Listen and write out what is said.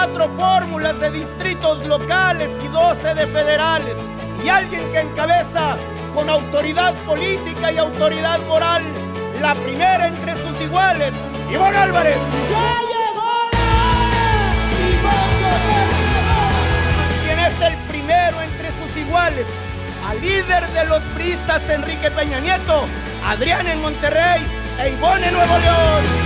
4 fórmulas de distritos locales y 12 de federales. Y alguien que encabeza con autoridad política y autoridad moral, la primera entre sus iguales, Ivonne Álvarez. ¡Ya llegó la hora! ¿Quién es el primero entre sus iguales? Al líder de los priistas, Enrique Peña Nieto, Adrián en Monterrey e Ivonne en Nuevo León.